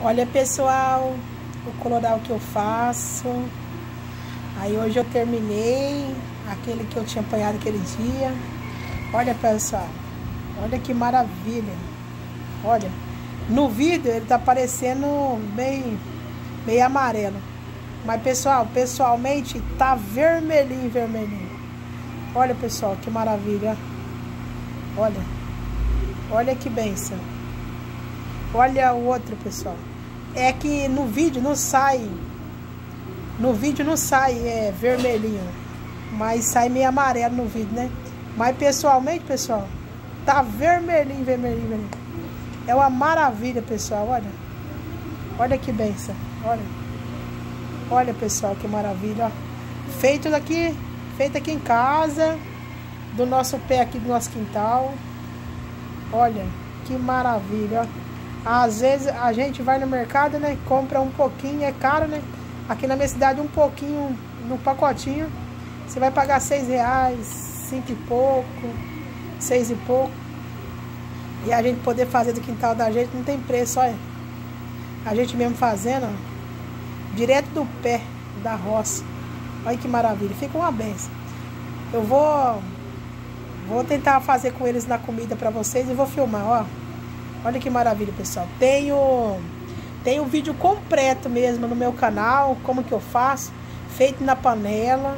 Olha, pessoal, o coloral que eu faço. Aí hoje eu terminei aquele que eu tinha apanhado aquele dia. Olha, pessoal, olha que maravilha. Olha, no vídeo ele tá parecendo meio amarelo, mas pessoal, pessoalmente tá vermelhinho, vermelhinho. Olha, pessoal, que maravilha. Olha que bênção. Olha o outro, pessoal. É que no vídeo não sai vermelhinho, mas sai meio amarelo no vídeo, né? Mas pessoalmente, pessoal, tá vermelhinho, vermelhinho, vermelhinho. É uma maravilha, pessoal, olha que bênção, olha, pessoal, que maravilha, ó. Feito aqui em casa, do nosso pé aqui, do nosso quintal. Olha que maravilha, ó. Às vezes a gente vai no mercado, né? Compra um pouquinho, é caro, né? Aqui na minha cidade, um pouquinho no pacotinho, você vai pagar R$6, 5 e pouco, 6 e pouco. E a gente poder fazer do quintal da gente não tem preço, olha. A gente mesmo fazendo, ó, direto do pé da roça. Olha que maravilha, fica uma benção. Eu vou tentar fazer com eles na comida pra vocês e vou filmar, ó. Olha que maravilha, pessoal. Tem um vídeo completo mesmo no meu canal, como que eu faço, feito na panela,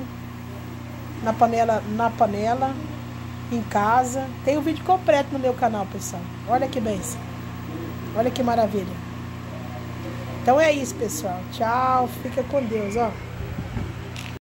em casa. Tem um vídeo completo no meu canal, pessoal. Olha que bênção. Olha que maravilha. Então é isso, pessoal. Tchau, fica com Deus, ó.